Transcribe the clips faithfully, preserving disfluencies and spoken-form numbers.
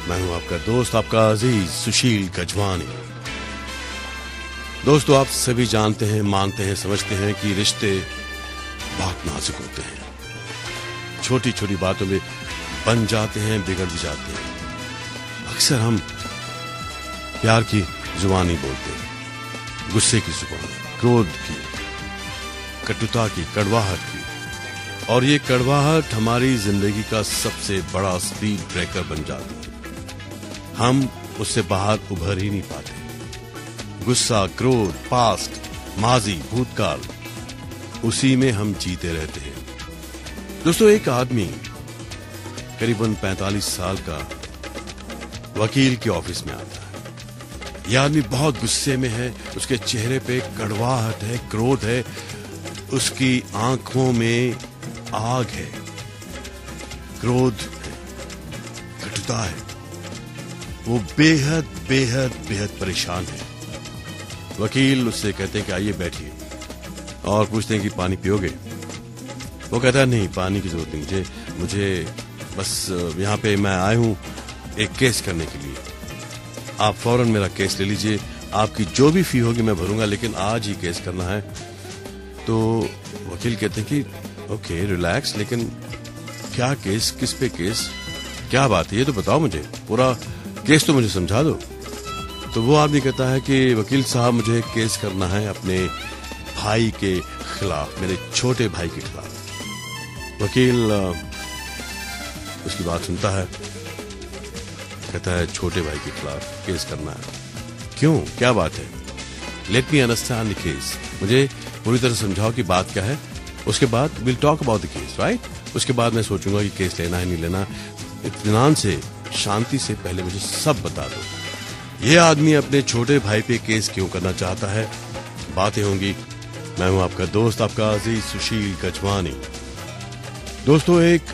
मैं हूं आपका दोस्त, आपका अजीज सुशील गजवानी। दोस्तों, आप सभी जानते हैं, मानते हैं, समझते हैं कि रिश्ते बहुत नाजुक होते हैं। छोटी छोटी बातों में बन जाते हैं, बिगड़ भी जाते हैं। अक्सर हम प्यार की जुबान ही बोलते हैं, गुस्से की जुबान, क्रोध की, कटुता की, कड़वाहट की, और ये कड़वाहट हमारी जिंदगी का सबसे बड़ा स्पीड ब्रेकर बन जाती है। हम उससे बाहर उभर ही नहीं पाते। गुस्सा, क्रोध, पास्ट, माजी, भूतकाल, उसी में हम जीते रहते हैं। दोस्तों, एक आदमी करीबन पैंतालीस साल का वकील के ऑफिस में आता है। यह आदमी बहुत गुस्से में है, उसके चेहरे पे कड़वाहट है, क्रोध है, उसकी आंखों में आग है, क्रोध है, कटुता है। वो बेहद बेहद बेहद परेशान है। वकील उससे कहते हैं कि आइए बैठिए, और पूछते हैं कि पानी पियोगे? वो कहता है नहीं, पानी की जरूरत नहीं मुझे मुझे बस यहाँ पे मैं आया हूँ एक केस करने के लिए। आप फौरन मेरा केस ले लीजिए, आपकी जो भी फी होगी मैं भरूंगा, लेकिन आज ही केस करना है। तो वकील कहते हैं कि ओके रिलैक्स, लेकिन क्या केस, किस पे केस, क्या बात है, ये तो बताओ मुझे, पूरा केस तो मुझे समझा दो। तो वो आदमी कहता है कि वकील साहब, मुझे केस करना है अपने भाई के खिलाफ, मेरे छोटे भाई के खिलाफ। वकील उसकी बात सुनता है, कहता है छोटे भाई के खिलाफ केस करना है, क्यों, क्या बात है? Let me understand the case, मुझे पूरी तरह समझाओ कि बात क्या है, उसके बाद will talk about the case, right? उसके बाद मैं सोचूंगा कि केस लेना है नहीं लेना। इत्मीनान से, शांति से पहले मुझे सब बता दो। ये आदमी अपने छोटे भाई पे केस क्यों करना चाहता है, बातें होंगी। मैं हूं आपका दोस्त, आपका अजीज सुशील गजवानी। दोस्तों, एक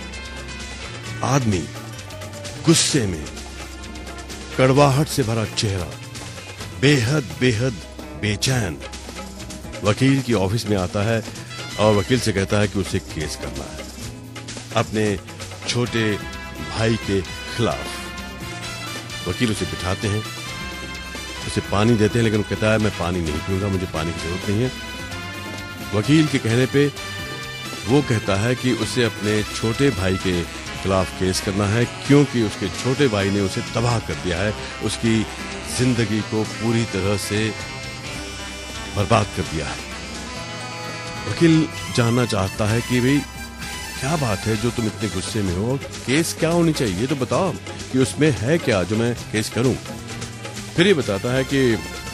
आदमी गुस्से में, कड़वाहट से भरा चेहरा, बेहद बेहद बेचैन वकील की ऑफिस में आता है और वकील से कहता है कि उसे केस करना है अपने छोटे भाई के खिलाफ। वकील उसे बिठाते हैं, उसे पानी देते हैं, लेकिन वो कहता है मैं पानी नहीं पीऊंगा, मुझे पानी की जरूरत नहीं है। वकील के कहने पे वो कहता है कि उसे अपने छोटे भाई के खिलाफ केस करना है, क्योंकि उसके छोटे भाई ने उसे तबाह कर दिया है, उसकी जिंदगी को पूरी तरह से बर्बाद कर दिया है। वकील जानना चाहता है कि भाई क्या बात है जो तुम इतने गुस्से में हो, केस क्या होनी चाहिए, ये तो बताओ कि उसमें है क्या जो मैं केस करूं। फिर ये बताता है कि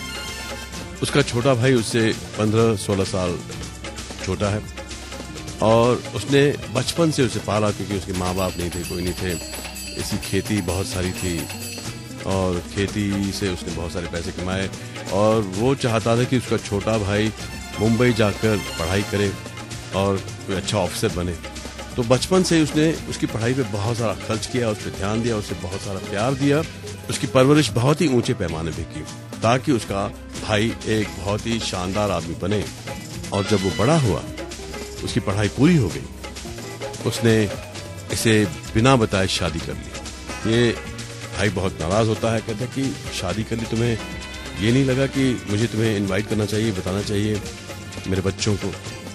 उसका छोटा भाई उससे पंद्रह सोलह साल छोटा है, और उसने बचपन से उसे पाला, क्योंकि उसके माँ बाप नहीं थे, कोई नहीं थे। इसकी खेती बहुत सारी थी और खेती से उसने बहुत सारे पैसे कमाए, और वो चाहता था कि उसका छोटा भाई मुंबई जाकर पढ़ाई करे और कोई अच्छा ऑफिसर बने। तो बचपन से ही उसने उसकी पढ़ाई पे बहुत सारा खर्च किया, उस पर ध्यान दिया, उसे बहुत सारा प्यार दिया, उसकी परवरिश बहुत ही ऊंचे पैमाने पे की, ताकि उसका भाई एक बहुत ही शानदार आदमी बने। और जब वो बड़ा हुआ, उसकी पढ़ाई पूरी हो गई, उसने इसे बिना बताए शादी कर ली। ये भाई बहुत नाराज होता है, कहता है कि शादी कर ली, तुम्हें ये नहीं लगा कि मुझे तुम्हें इनवाइट करना चाहिए, बताना चाहिए मेरे बच्चों को?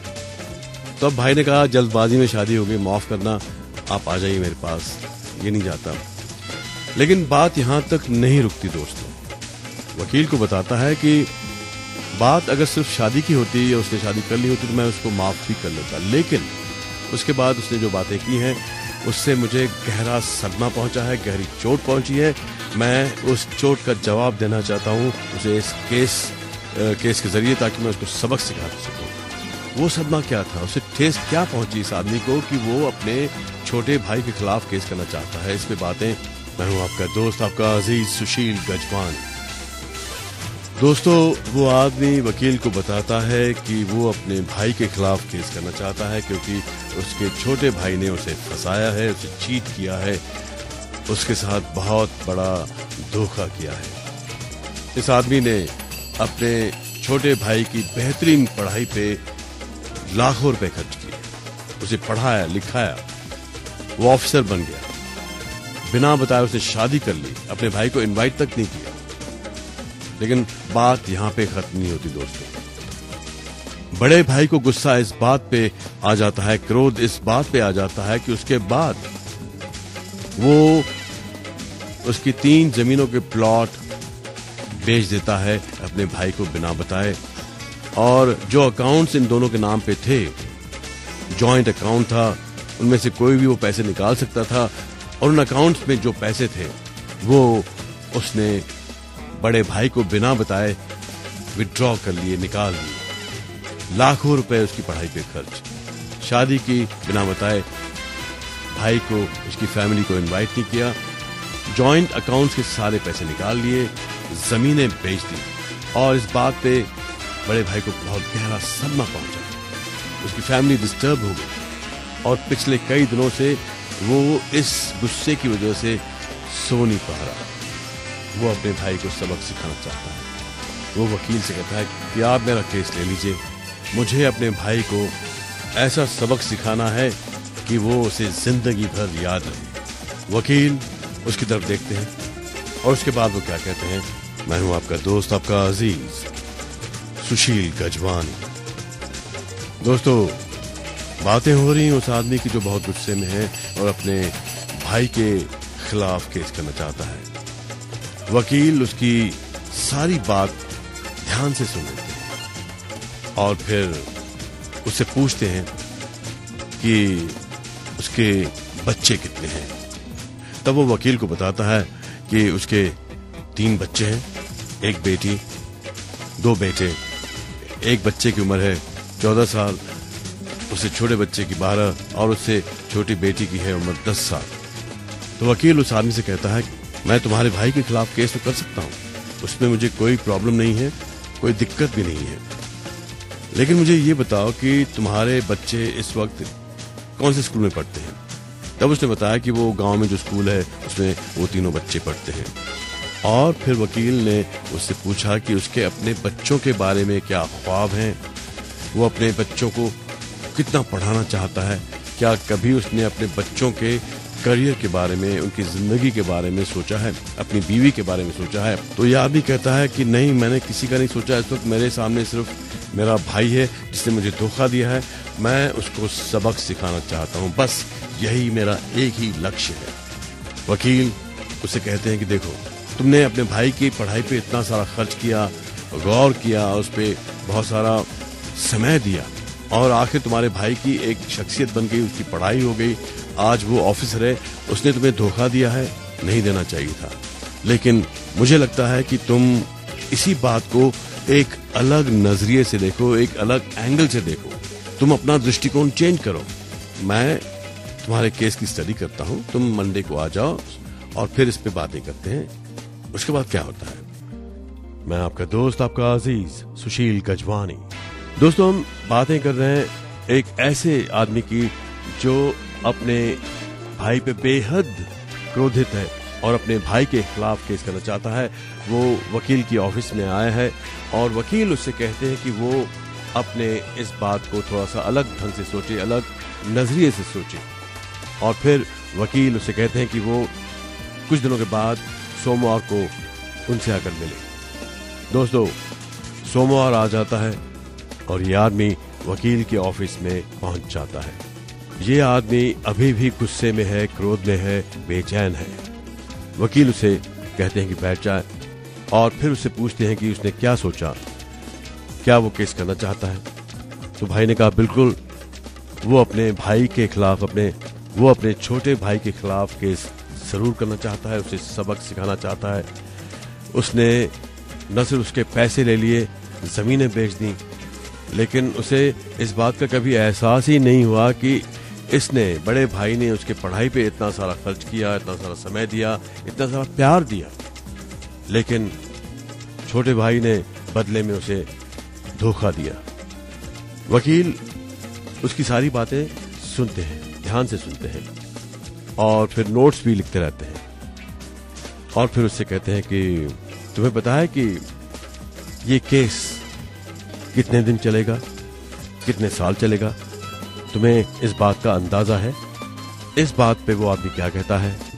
तो अब भाई ने कहा जल्दबाजी में शादी हो गई, माफ करना, आप आ जाइए मेरे पास, ये नहीं जाता। लेकिन बात यहां तक नहीं रुकती दोस्तों। वकील को बताता है कि बात अगर सिर्फ शादी की होती या उसने शादी कर ली होती तो मैं उसको माफ भी कर लेता, लेकिन उसके बाद उसने जो बातें की हैं उससे मुझे गहरा सदमा पहुंचा है, गहरी चोट पहुंची है। मैं उस चोट का जवाब देना चाहता हूं उसे इस केस केस के जरिए, ताकि मैं उसको सबक सिखा सकूं। वो सदमा क्या था, उसे ठेस क्या पहुंची इस आदमी को कि वो अपने छोटे भाई के खिलाफ केस करना चाहता है। इस पे बातें, मैं हूं आपका दोस्त, आपका अजीज सुशील गजवानी। दोस्तों, वो आदमी वकील को बताता है कि वो अपने भाई के खिलाफ केस करना चाहता है, क्योंकि उसके छोटे भाई ने उसे फंसाया है, उसे चीट किया है, उसके साथ बहुत बड़ा धोखा किया है। इस आदमी ने अपने छोटे भाई की बेहतरीन पढ़ाई पे लाखों रुपए खर्च किए, उसे पढ़ाया लिखाया, वो ऑफिसर बन गया, बिना बताए उसने शादी कर ली, अपने भाई को इनवाइट तक नहीं किया। लेकिन बात यहां पे खत्म नहीं होती दोस्तों। बड़े भाई को गुस्सा इस बात पे आ जाता है, क्रोध इस बात पे आ जाता है कि उसके बाद वो उसकी तीन जमीनों के प्लॉट बेच देता है अपने भाई को बिना बताए। और जो अकाउंट्स इन दोनों के नाम पे थे, जॉइंट अकाउंट था, उनमें से कोई भी वो पैसे निकाल सकता था, और उन अकाउंट्स में जो पैसे थे वो उसने बड़े भाई को बिना बताए विड्रॉ कर लिए, निकाल लिए। लाखों रुपए उसकी पढ़ाई पे खर्च, शादी की बिना बताए, भाई को उसकी फैमिली को इनवाइट नहीं किया, जॉइंट अकाउंट्स के सारे पैसे निकाल लिए, जमीनें बेच दी। और इस बात पे बड़े भाई को बहुत गहरा सदमा पहुंचा, उसकी फैमिली डिस्टर्ब हो गई और पिछले कई दिनों से वो इस गुस्से की वजह से सो नहीं पा रहा। वो अपने भाई को सबक सिखाना चाहता है। वो वकील से कहता है कि आप मेरा केस ले लीजिए, मुझे अपने भाई को ऐसा सबक सिखाना है कि वो उसे जिंदगी भर याद रहे। वकील उसकी तरफ देखते हैं और उसके बाद वो क्या कहते हैं, मैं हूं आपका दोस्त, आपका अजीज सुशील गजवानी। दोस्तों, बातें हो रही हैं उस आदमी की जो बहुत गुस्से में है और अपने भाई के खिलाफ केस करना चाहता है। वकील उसकी सारी बात ध्यान से सुन लेते हैं और फिर उससे पूछते हैं कि उसके बच्चे कितने हैं। तब वो वकील को बताता है कि उसके तीन बच्चे हैं, एक बेटी, दो बेटे। एक बच्चे की उम्र है चौदह साल, उससे छोटे बच्चे की बारह और उससे छोटी बेटी की है उम्र दस साल। तो वकील उस आदमी से कहता है, मैं तुम्हारे भाई के खिलाफ केस तो कर सकता हूँ, उसमें मुझे कोई प्रॉब्लम नहीं है, कोई दिक्कत भी नहीं है, लेकिन मुझे ये बताओ कि तुम्हारे बच्चे इस वक्त कौन से स्कूल में पढ़ते हैं। तब उसने बताया कि वो गांव में जो स्कूल है उसमें वो तीनों बच्चे पढ़ते हैं। और फिर वकील ने उससे पूछा कि उसके अपने बच्चों के बारे में क्या ख्वाब हैं, वो अपने बच्चों को कितना पढ़ाना चाहता है, क्या कभी उसने अपने बच्चों के करियर के बारे में, उनकी जिंदगी के बारे में सोचा है, अपनी बीवी के बारे में सोचा है। तो यह आदमी कहता है कि नहीं, मैंने किसी का नहीं सोचा, इस वक्त मेरे सामने सिर्फ मेरा भाई है जिसने मुझे धोखा दिया है, मैं उसको सबक सिखाना चाहता हूँ, बस यही मेरा एक ही लक्ष्य है। वकील उसे कहते हैं कि देखो, तुमने अपने भाई की पढ़ाई पे इतना सारा खर्च किया, गौर किया, उस पर बहुत सारा समय दिया और आखिर तुम्हारे भाई की एक शख्सियत बन गई, उसकी पढ़ाई हो गई, आज वो ऑफिसर है, उसने तुम्हें धोखा दिया है, नहीं देना चाहिए था। लेकिन मुझे लगता है कि तुम इसी बात को एक अलग नजरिए से देखो, एक अलग एंगल से देखो, तुम अपना दृष्टिकोण चेंज करो। मैं तुम्हारे केस की स्टडी करता हूं, तुम मंडे को आ जाओ और फिर इस पे बातें करते हैं, उसके बाद क्या होता है। मैं आपका दोस्त, आपका अजीज सुशील गजवानी। दोस्तों, हम बातें कर रहे हैं एक ऐसे आदमी की जो अपने भाई पे बेहद क्रोधित है और अपने भाई के खिलाफ केस करना चाहता है। वो वकील की ऑफिस में आया है और वकील उससे कहते हैं कि वो अपने इस बात को थोड़ा सा अलग ढंग से सोचे, अलग नजरिए से सोचे। और फिर वकील उससे कहते हैं कि वो कुछ दिनों के बाद सोमवार को उनसे आकर मिले। दोस्तों, सोमवार आ जाता है और ये आदमी वकील के ऑफिस में पहुंच जाता है। ये आदमी अभी भी गुस्से में है, क्रोध में है, बेचैन है। वकील उसे कहते हैं कि बैठ जाए और फिर उससे पूछते हैं कि उसने क्या सोचा, क्या वो केस करना चाहता है। तो भाई ने कहा बिल्कुल, वो अपने भाई के खिलाफ, अपने वो अपने छोटे भाई के खिलाफ केस जरूर करना चाहता है, उसे सबक सिखाना चाहता है। उसने न सिर्फ उसके पैसे ले लिए, जमीनें बेच दी, लेकिन उसे इस बात का कभी एहसास ही नहीं हुआ कि इसने, बड़े भाई ने उसके पढ़ाई पे इतना सारा खर्च किया, इतना सारा समय दिया, इतना सारा प्यार दिया, लेकिन छोटे भाई ने बदले में उसे धोखा दिया। वकील उसकी सारी बातें सुनते हैं, ध्यान से सुनते हैं और फिर नोट्स भी लिखते रहते हैं। और फिर उससे कहते हैं कि तुम्हें पता है कि ये केस कितने दिन चलेगा, कितने साल चलेगा, तुम्हें इस बात का अंदाजा है? इस बात पे वो आदमी क्या कहता है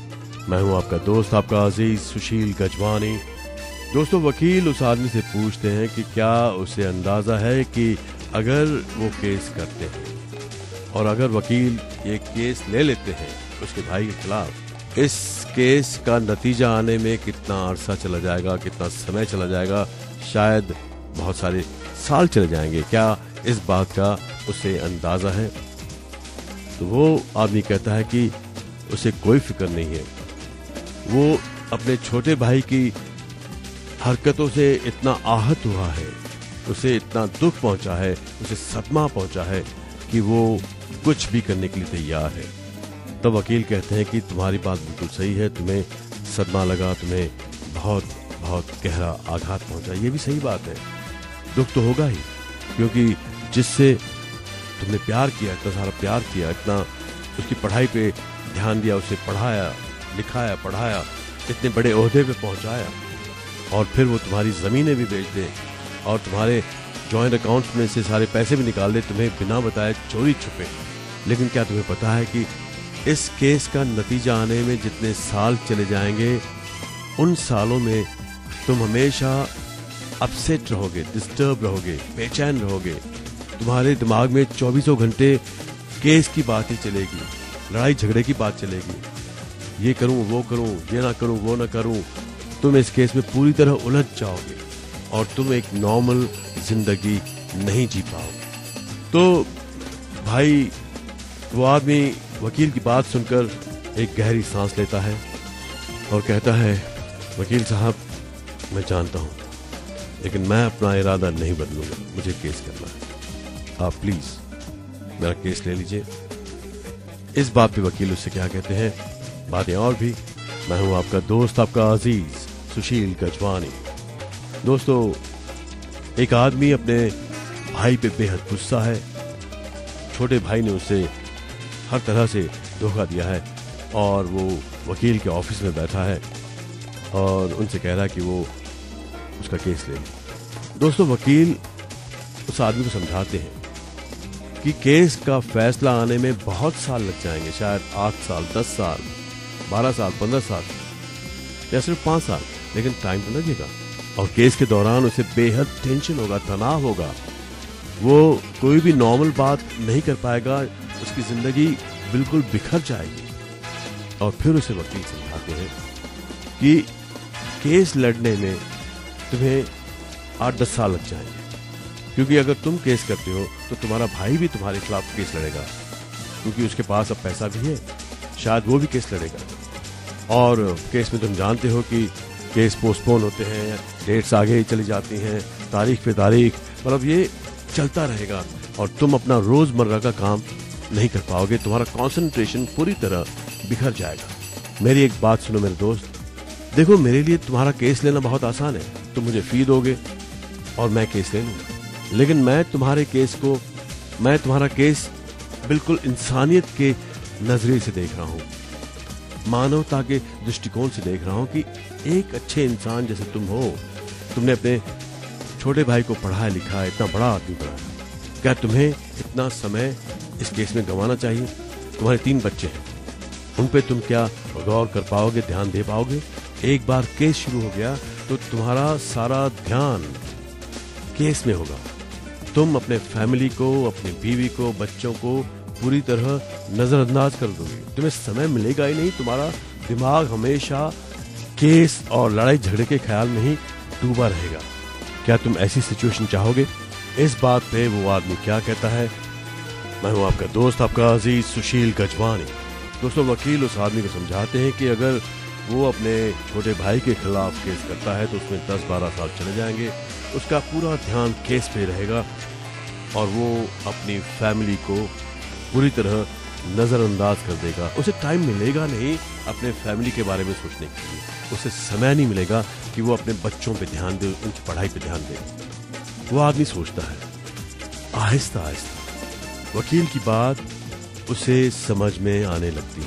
मैं हूं आपका दोस्त, आपका अजीज सुशील गजवानी। दोस्तों, वकील उस आदमी से पूछते हैं कि क्या उसे अंदाजा है कि अगर वो केस करते हैं और अगर वकील ये केस ले लेते हैं उसके भाई के खिलाफ, इस केस का नतीजा आने में कितना अरसा चला जाएगा, कितना समय चला जाएगा, शायद बहुत सारे साल चले जाएंगे। क्या इस बात का उसे अंदाजा है? तो वो आदमी कहता है कि उसे कोई फिक्र नहीं है। वो अपने छोटे भाई की हरकतों से इतना आहत हुआ है, उसे इतना दुख पहुंचा है, उसे सदमा पहुंचा है कि वो कुछ भी करने के लिए तैयार है। तब वकील कहते हैं कि तुम्हारी बात बिल्कुल सही है, तुम्हें सदमा लगा, तुम्हें बहुत बहुत गहरा आघात पहुंचा। ये भी सही बात है, दुख तो होगा ही, क्योंकि जिससे तुमने प्यार किया, इतना सारा प्यार किया, इतना उसकी पढ़ाई पे ध्यान दिया, उसे पढ़ाया लिखाया पढ़ाया, इतने बड़े ओहदे पे पहुंचाया, और फिर वो तुम्हारी ज़मीनें भी बेच दे और तुम्हारे जॉइंट अकाउंट्स में से सारे पैसे भी निकाल दे, तुम्हें बिना बताए चोरी छुपे। लेकिन क्या तुम्हें पता है कि इस केस का नतीजा आने में जितने साल चले जाएंगे, उन सालों में तुम हमेशा अपसेट रहोगे, डिस्टर्ब रहोगे, बेचैन रहोगे। तुम्हारे दिमाग में चौबीसों घंटे केस की बात ही चलेगी, लड़ाई झगड़े की बात चलेगी। ये करूं, वो करूं, ये ना करूं, वो ना करूं। तुम इस केस में पूरी तरह उलझ जाओगे और तुम एक नॉर्मल जिंदगी नहीं जी पाओगे। तो भाई, वो आदमी वकील की बात सुनकर एक गहरी सांस लेता है और कहता है, वकील साहब, मैं जानता हूं, लेकिन मैं अपना इरादा नहीं बदलूंगा, मुझे केस करना है। आप प्लीज मेरा केस ले लीजिए। इस बात पे वकील उससे क्या कहते हैं, बातें और भी। मैं हूं आपका दोस्त, आपका अजीज सुशील गजवानी। दोस्तों, एक आदमी अपने भाई पे बेहद गुस्सा है। छोटे भाई ने उसे हर तरह से धोखा दिया है और वो वकील के ऑफिस में बैठा है और उनसे कह रहा है कि वो उसका केस ले ले। दोस्तों, वकील उस आदमी को समझाते हैं कि केस का फैसला आने में बहुत साल लग जाएंगे, शायद आठ साल, दस साल, बारह साल, पंद्रह साल या सिर्फ पांच साल, लेकिन टाइम तो लगेगा। और केस के दौरान उसे बेहद टेंशन होगा, तनाव होगा, वो कोई भी नॉर्मल बात नहीं कर पाएगा, उसकी जिंदगी बिल्कुल बिखर जाएगी। और फिर उसे वकील समझाते हैं कि केस लड़ने में तुम्हें आठ दस साल लग जाएंगे, क्योंकि अगर तुम केस करते हो तो तुम्हारा भाई भी तुम्हारे खिलाफ केस लड़ेगा, क्योंकि उसके पास अब पैसा भी है, शायद वो भी केस लड़ेगा। और केस में तुम जानते हो कि केस पोस्टपोन होते हैं, डेट्स आगे चली जाती हैं, तारीख पे तारीख, मतलब ये चलता रहेगा और तुम अपना रोजमर्रा का काम नहीं कर पाओगे, तुम्हारा कंसंट्रेशन पूरी तरह बिखर जाएगा। मेरी एक बात सुनो मेरे दोस्त, देखो, मेरे लिए तुम्हारा केस लेना बहुत आसान है, तुम मुझे फी दोगे और मैं केस ले लूंगा। लेकिन मैं तुम्हारे केस को, मैं तुम्हारा केस बिल्कुल इंसानियत के नजरिए से देख रहा हूँ, मानवता के दृष्टिकोण से देख रहा हूँ कि एक अच्छे इंसान जैसे तुम हो, तुमने अपने छोटे भाई को पढ़ाया लिखा, इतना बड़ा आदमी बनाया, क्या तुम्हें इतना समय इस केस में गंवाना चाहिए? तुम्हारे तीन बच्चे हैं, उन पे तुम क्या गौर कर पाओगे, ध्यान दे पाओगे? एक बार केस शुरू हो गया तो तुम्हारा सारा ध्यान केस में होगा। तुम अपने फैमिली को, अपनी बीवी को, बच्चों को पूरी तरह नजरअंदाज कर दोगे, तुम्हें समय मिलेगा ही नहीं, तुम्हारा दिमाग हमेशा केस और लड़ाई झगड़े के ख्याल में ही डूबा रहेगा। क्या तुम ऐसी सिचुएशन चाहोगे? इस बात पे वो आदमी क्या कहता है, मैं हूं आपका दोस्त, आपका अजीज सुशील गजवानी। दोस्तों, वकील उस आदमी को समझाते हैं कि अगर वो अपने छोटे भाई के खिलाफ केस करता है तो उसमें दस बारह साल चले जाएंगे, उसका पूरा ध्यान केस पे रहेगा और वो अपनी फैमिली को पूरी तरह नजरअंदाज कर देगा। उसे टाइम मिलेगा नहीं अपने फैमिली के बारे में सोचने के लिए, उसे समय नहीं मिलेगा कि वो अपने बच्चों पे ध्यान दे, उनकी पढ़ाई पे ध्यान दे। वो आदमी सोचता है, आहिस्ता आहिस्ता वकील की बात उसे समझ में आने लगती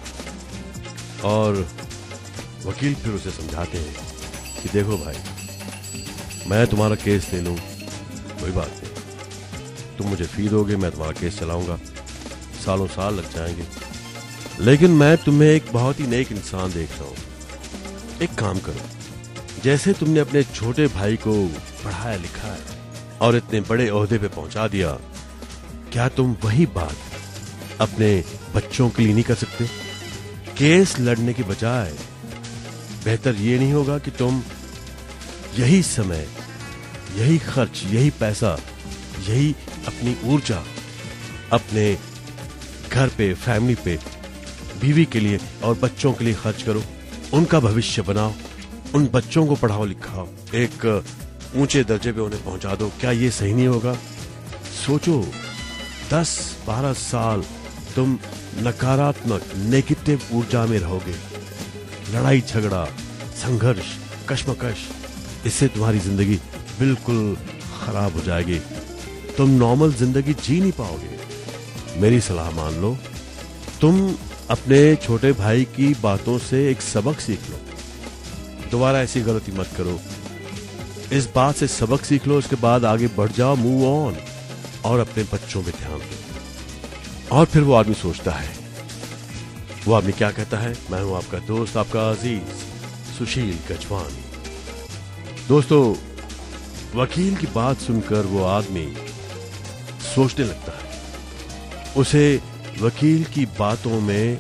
है और वकील फिर उसे समझाते हैं कि देखो भाई, मैं तुम्हारा केस ले लूं, कोई बात नहीं, तुम मुझे फी दोगे, मैं तुम्हारा केस चलाऊंगा, सालों साल लग जाएंगे, लेकिन मैं तुम्हें एक बहुत ही नेक इंसान देख रहा हूँ। एक काम करो, जैसे तुमने अपने छोटे भाई को पढ़ाया लिखाया और इतने बड़े ओहदे पे पहुंचा दिया, क्या तुम वही बात अपने बच्चों के लिए नहीं कर सकते? केस लड़ने की बजाय बेहतर ये नहीं होगा कि तुम यही समय, यही खर्च, यही पैसा, यही अपनी ऊर्जा अपने घर पे, फैमिली पे, बीवी के लिए और बच्चों के लिए खर्च करो, उनका भविष्य बनाओ, उन बच्चों को पढ़ाओ लिखाओ, एक ऊंचे दर्जे पे उन्हें पहुंचा दो। क्या ये सही नहीं होगा? सोचो, दस बारह साल तुम नकारात्मक, नेगेटिव ऊर्जा में रहोगे, लड़ाई झगड़ा, संघर्ष, कश्मकश, इससे तुम्हारी जिंदगी बिल्कुल खराब हो जाएगी। तुम नॉर्मल जिंदगी जी नहीं पाओगे। मेरी सलाह मान लो, तुम अपने छोटे भाई की बातों से एक सबक सीख लो, दोबारा ऐसी गलती मत करो। इस बात से सबक सीख लो, उसके बाद आगे बढ़ जाओ, मूव ऑन, और अपने बच्चों पे ध्यान दो। और फिर वो आदमी सोचता है, वो आदमी क्या कहता है? मैं हूं आपका दोस्त, आपका अजीज सुशील गजवानी। दोस्तों, वकील की बात सुनकर वो आदमी सोचने लगता है, उसे वकील की बातों में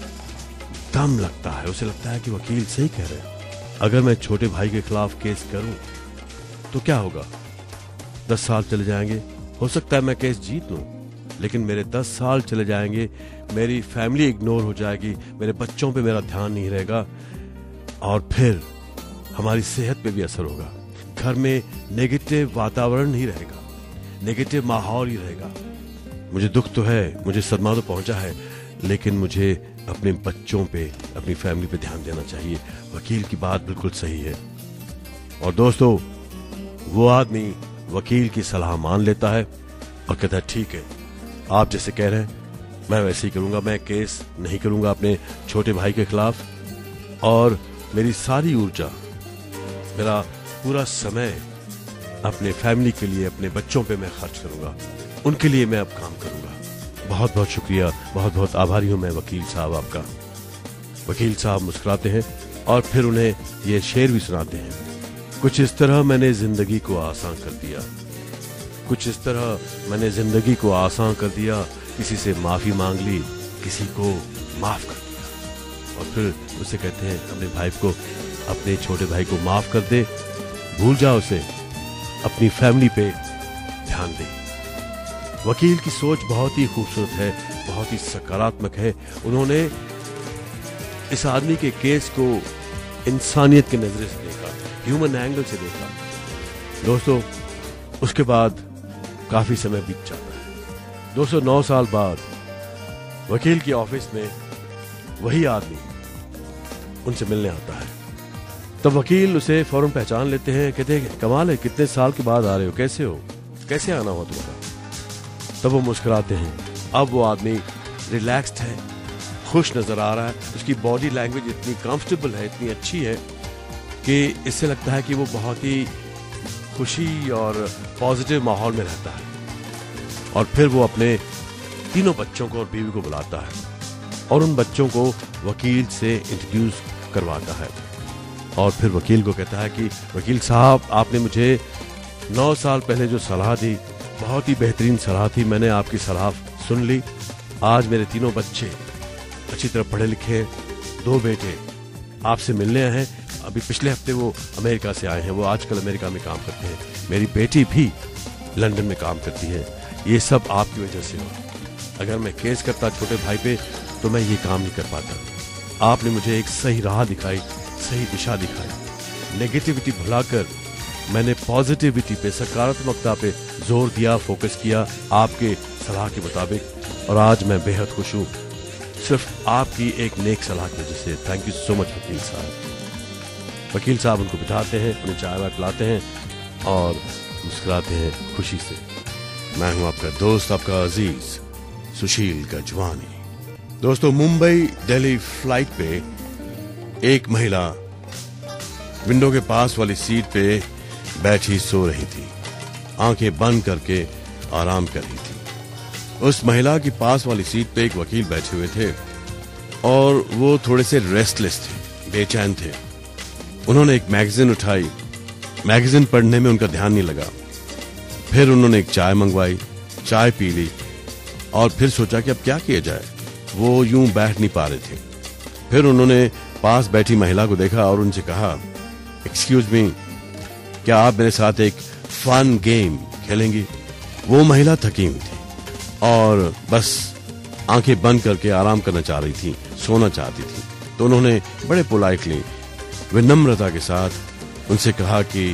दम लगता है, उसे लगता है कि वकील सही कह रहे हैं। अगर मैं छोटे भाई के खिलाफ केस करूं तो क्या होगा? दस साल चले जाएंगे, हो सकता है मैं केस जीत लूं, लेकिन मेरे दस साल चले जाएंगे, मेरी फैमिली इग्नोर हो जाएगी, मेरे बच्चों पे मेरा ध्यान नहीं रहेगा, और फिर हमारी सेहत पे भी असर होगा। घर में नेगेटिव वातावरण नहीं रहेगा, नेगेटिव माहौल ही रहेगा। मुझे दुख तो है, मुझे सदमा तो पहुंचा है, लेकिन मुझे अपने बच्चों पे, अपनी फैमिली पे ध्यान देना चाहिए। वकील की बात बिल्कुल सही है। और दोस्तों, वो आदमी वकील की सलाह मान लेता है और कहता है, ठीक है, आप जैसे कह रहे हैं मैं वैसे ही करूंगा, मैं केस नहीं करूंगा अपने छोटे भाई के खिलाफ, और मेरी सारी ऊर्जा, मेरा पूरा समय अपने फैमिली के लिए, अपने बच्चों पे मैं खर्च करूंगा, उनके लिए मैं अब काम करूंगा। बहुत बहुत शुक्रिया, बहुत बहुत आभारी हूं मैं वकील साहब आपका। वकील साहब मुस्कुराते हैं और फिर उन्हें ये शेर भी सुनाते हैं, कुछ इस तरह मैंने जिंदगी को आसान कर दिया, कुछ इस तरह मैंने जिंदगी को आसान कर दिया, किसी से माफी मांग ली, किसी को माफ कर दिया। और फिर उसे कहते हैं, अपने भाई को, अपने छोटे भाई को माफ कर दे, भूल जा उसे, अपनी फैमिली पे ध्यान दे। वकील की सोच बहुत ही खूबसूरत है, बहुत ही सकारात्मक है। उन्होंने इस आदमी के केस को इंसानियत के नजरे से देखा, ह्यूमन एंगल से देखा। दोस्तों, उसके बाद काफी समय बीत जाता है। दो सौ नौ साल बाद वकील की ऑफिस में वही आदमी उनसे मिलने आता है। तब वकील उसे फौरन पहचान लेते हैं, कहते हैं, कमाल है, कितने साल के बाद आ रहे हो, कैसे हो, कैसे आना हुआ तुम्हारा? तब वो मुस्कुराते हैं। अब वो आदमी रिलैक्स्ड है, खुश नजर आ रहा है, उसकी बॉडी लैंग्वेज इतनी कंफर्टेबल है, इतनी अच्छी है कि इससे लगता है कि वो बहुत ही खुशी और पॉजिटिव माहौल में रहता है। और फिर वो अपने तीनों बच्चों को और बीवी को बुलाता है और उन बच्चों को वकील से इंट्रोड्यूस करवाता है। और फिर वकील को कहता है कि वकील साहब, आपने मुझे नौ साल पहले जो सलाह दी, बहुत ही बेहतरीन सलाह थी, मैंने आपकी सलाह सुन ली। आज मेरे तीनों बच्चे अच्छी तरह पढ़े लिखे हैं, दो बेटे आपसे मिलने आए हैं। अभी पिछले हफ्ते वो अमेरिका से आए हैं, वो आजकल अमेरिका में काम करते हैं। मेरी बेटी भी लंदन में काम करती है। ये सब आपकी वजह से हो। अगर मैं केस करता छोटे भाई पे तो मैं ये काम नहीं कर पाता। आपने मुझे एक सही राह दिखाई, सही दिशा दिखाई। नेगेटिविटी भुलाकर मैंने पॉजिटिविटी पे, सकारात्मकता पे जोर दिया, फोकस किया आपके सलाह के मुताबिक, और आज मैं बेहद खुश हूँ सिर्फ आपकी एक नेक सलाह की वजह से। थैंक यू सो मच वकील साहब। वकील साहब उनको बिठाते हैं, उन्हें चाय वाय पिलाते हैं और मुस्कुराते हैं खुशी से। मैं हूं आपका दोस्त, आपका अजीज सुशील गजवानी। दोस्तों, मुंबई दिल्ली फ्लाइट पे एक महिला विंडो के पास वाली सीट पे बैठी सो रही थी, आंखें बंद करके आराम कर रही थी। उस महिला की पास वाली सीट पे एक वकील बैठे हुए थे। और वो थोड़े से रेस्टलेस थे, बेचैन थे। उन्होंने एक मैगजीन उठाई, मैगजीन पढ़ने में उनका ध्यान नहीं लगा। फिर उन्होंने एक चाय मंगवाई, चाय पी ली और फिर सोचा कि अब क्या किया जाए। वो यूं बैठ नहीं पा रहे थे। फिर उन्होंने पास बैठी महिला को देखा और उनसे कहा, एक्सक्यूज मी, क्या आप मेरे साथ एक फन गेम खेलेंगी? वो महिला थकी हुई थी और बस आंखें बंद करके आराम करना चाह रही थी, सोना चाहती थी। तो उन्होंने बड़े पोलाइटली, विनम्रता के साथ उनसे कहा कि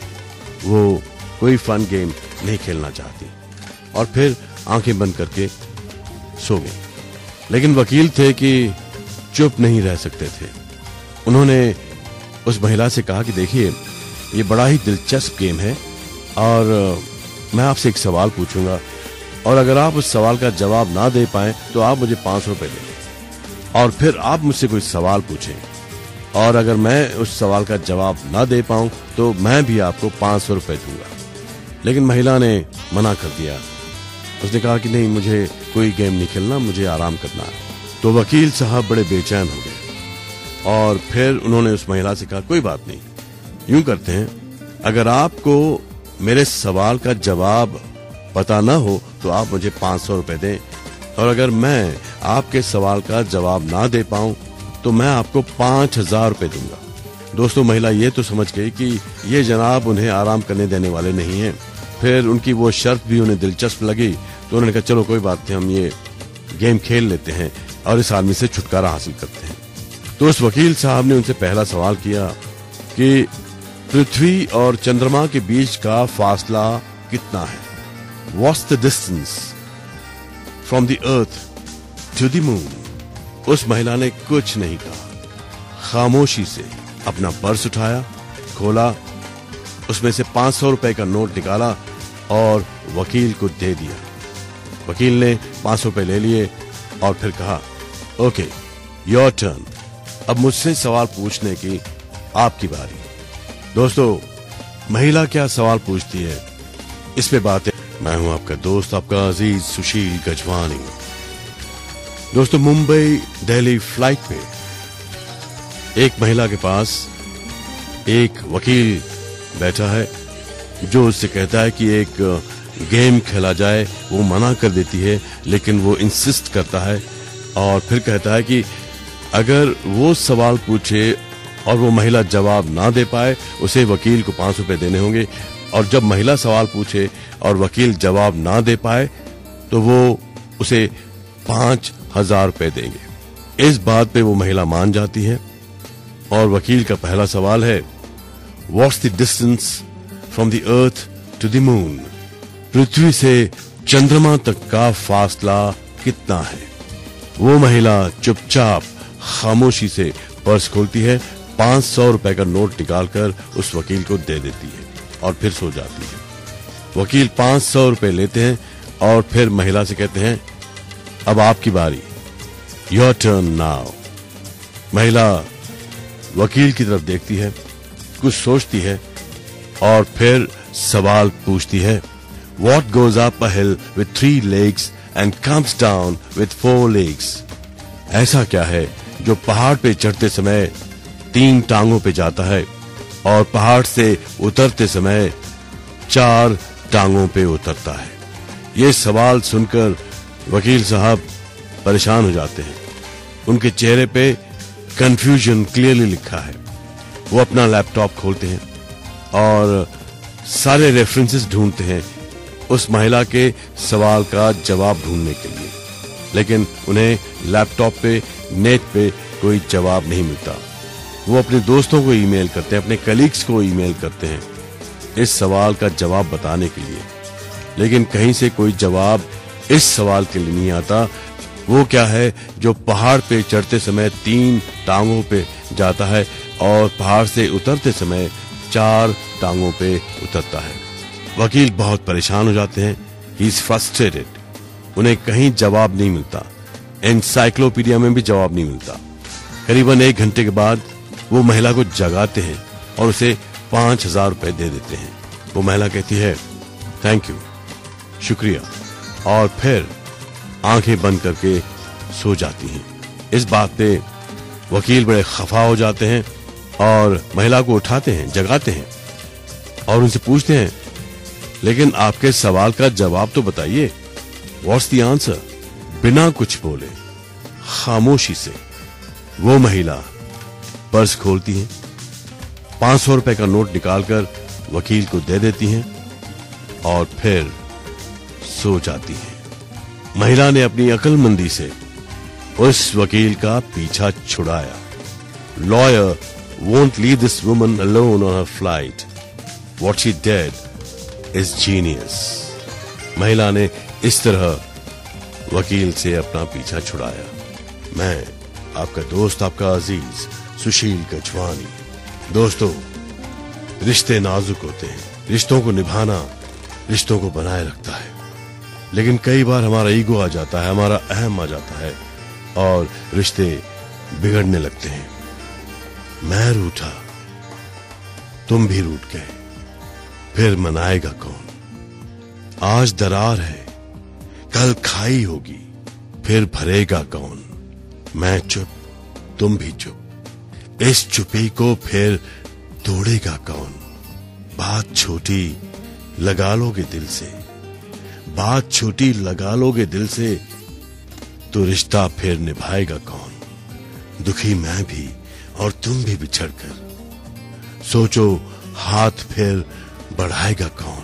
वो कोई फन गेम नहीं खेलना चाहती और फिर आंखें बंद करके सो गई। लेकिन वकील थे कि चुप नहीं रह सकते थे। उन्होंने उस महिला से कहा कि देखिए, ये बड़ा ही दिलचस्प गेम है और मैं आपसे एक सवाल पूछूंगा और अगर आप उस सवाल का जवाब ना दे पाए तो आप मुझे पांच सौ रुपए दें और फिर आप मुझसे कोई सवाल पूछें और अगर मैं उस सवाल का जवाब ना दे पाऊं तो मैं भी आपको पांच सौ रुपए दूंगा। लेकिन महिला ने मना कर दिया। उसने कहा कि नहीं, मुझे कोई गेम नहीं खेलना, मुझे आराम करना है। तो वकील साहब बड़े बेचैन हो गए और फिर उन्होंने उस महिला से कहा, कोई बात नहीं, यूं करते हैं, अगर आपको मेरे सवाल का जवाब पता ना हो तो आप मुझे पांच सौ रुपए दें और अगर मैं आपके सवाल का जवाब ना दे पाऊं तो मैं आपको पांच हजार रुपए दूंगा। दोस्तों, महिला ये तो समझ गई कि ये जनाब उन्हें आराम करने देने वाले नहीं हैं। फिर उनकी वो शर्त भी उन्हें दिलचस्प लगी तो उन्होंने कहा, चलो कोई बात नहीं, हम ये गेम खेल लेते हैं और इस आदमी से छुटकारा हासिल करते हैं। तो उस वकील साहब ने उनसे पहला सवाल किया कि पृथ्वी और चंद्रमा के बीच का फासला कितना है? What's the distance from the earth to the moon? उस महिला ने कुछ नहीं कहा, खामोशी से अपना पर्स उठाया, खोला, उसमें से पांच सौ रुपए का नोट निकाला और वकील को दे दिया। वकील ने पांच सौ रुपए ले लिए और फिर कहा, ओके, योर टर्न, अब मुझसे सवाल पूछने की आपकी बारी। दोस्तों, महिला क्या सवाल पूछती है, इस पे बात है। मैं हूं आपका दोस्त, आपका अजीज सुशील गजवानी। दोस्तों, मुंबई दिल्ली फ्लाइट पे एक महिला के पास एक वकील बैठा है जो उससे कहता है कि एक गेम खेला जाए। वो मना कर देती है लेकिन वो इंसिस्ट करता है और फिर कहता है कि अगर वो सवाल पूछे और वो महिला जवाब ना दे पाए उसे वकील को पांच रुपए देने होंगे और जब महिला सवाल पूछे और वकील जवाब ना दे पाए तो वो उसे पांच हजार रुपए देंगे। इस बात पे वो महिला मान जाती है और वकील का पहला सवाल है, what's the distance from the earth to the moon? पृथ्वी से चंद्रमा तक का फासला कितना है? वो महिला चुपचाप खामोशी से पर्स खोलती है, पांच सौ रुपए का नोट निकालकर उस वकील को दे देती है और फिर सो जाती है। वकील पांच सौ रुपए लेते हैं और फिर महिला से कहते हैं, अब आपकी बारी, योर टर्न नाउ। महिला वकील की तरफ देखती है, कुछ सोचती है और फिर सवाल पूछती है, what goes up a hill with three legs and comes down with four legs? ऐसा क्या है जो पहाड़ पे चढ़ते समय तीन टांगों पे जाता है और पहाड़ से उतरते समय चार टांगों पे उतरता है? ये सवाल सुनकर वकील साहब परेशान हो जाते हैं। उनके चेहरे पे कंफ्यूजन क्लियरली लिखा है। वो अपना लैपटॉप खोलते हैं और सारे रेफरेंसेस ढूंढते हैं उस महिला के सवाल का जवाब ढूंढने के लिए, लेकिन उन्हें लैपटॉप पे, नेट पे कोई जवाब नहीं मिलता। वो अपने दोस्तों को ईमेल करते हैं, अपने कलीग्स को ईमेल करते हैं इस सवाल का जवाब बताने के लिए, लेकिन कहीं से कोई जवाब इस सवाल के लिए नहीं आता। वो क्या है जो पहाड़ पे चढ़ते समय तीन टांगों पे जाता है और पहाड़ से उतरते समय चार टांगों पे उतरता है? वकील बहुत परेशान हो जाते हैं। He is frustrated. उन्हें कहीं जवाब नहीं मिलता, एनसाइक्लोपीडिया में भी जवाब नहीं मिलता। करीबन एक घंटे के बाद वो महिला को जगाते हैं और उसे पांच हजार रुपए दे देते हैं। वो महिला कहती है, थैंक यू, शुक्रिया, और फिर आंखें बंद करके सो जाती हैं। इस बात पे वकील बड़े खफा हो जाते हैं और महिला को उठाते हैं, जगाते हैं और उनसे पूछते हैं, लेकिन आपके सवाल का जवाब तो बताइए, व्हाट्स द आंसर। बिना कुछ बोले खामोशी से वो महिला पर्स खोलती है, पांच सौ रुपए का नोट निकालकर वकील को दे देती हैं और फिर सो जाती हैं। महिला ने अपनी अक्लमंदी से उस वकील का पीछा छुड़ाया। Lawyer won't leave this woman alone on her flight. What she did is genius. महिला ने इस तरह वकील से अपना पीछा छुड़ाया। मैं आपका दोस्त, आपका अजीज सुशील गजवानी। दोस्तों, रिश्ते नाजुक होते हैं, रिश्तों को निभाना रिश्तों को बनाए रखता है, लेकिन कई बार हमारा ईगो आ जाता है, हमारा अहम आ जाता है और रिश्ते बिगड़ने लगते हैं। मैं रूठा, तुम भी रूठ गए, फिर मनाएगा कौन। आज दरार है, कल खाई होगी, फिर भरेगा कौन। मैं चुप, तुम भी चुप, इस चुप्पी को फिर तोड़ेगा कौन। बात छोटी लगा लोगे दिल से, बात छोटी लगा लोगे दिल से, तो रिश्ता फिर निभाएगा कौन। दुखी मैं भी और तुम भी बिछड़कर, सोचो हाथ फिर बढ़ाएगा कौन।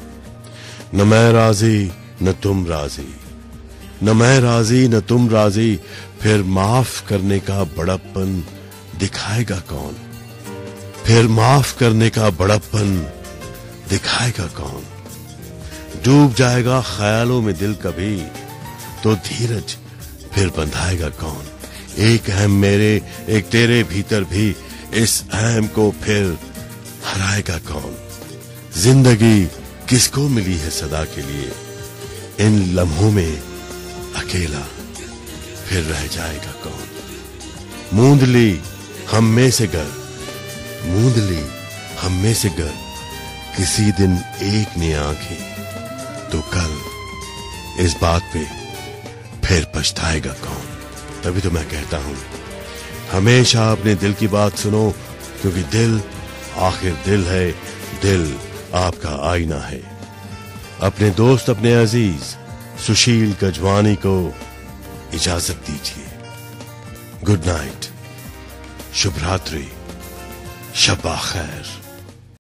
न मैं राजी न तुम राजी, न मैं राजी न तुम राजी, फिर माफ करने का बड़प्पन दिखाएगा कौन। फिर माफ करने का बड़प्पन दिखाएगा कौन। डूब जाएगा ख्यालों में दिल कभी, तो धीरज फिर बंधाएगा कौन। एक अहम मेरे एक तेरे भीतर भी, इस अहम को फिर हराएगा कौन। जिंदगी किसको मिली है सदा के लिए, इन लम्हों में अकेला फिर रह जाएगा कौन। मूंद ली हम में से गर, मूंद ली हम में से गर, किसी दिन एक ने आंखें, तो कल इस बात पे फिर पछताएगा कौन। तभी तो मैं कहता हूं, हमेशा अपने दिल की बात सुनो, क्योंकि दिल आखिर दिल है, दिल आपका आईना है। अपने दोस्त, अपने अजीज सुशील गजवानी को इजाजत दीजिए। गुड नाइट, शुभ रात्रि, शब खैर।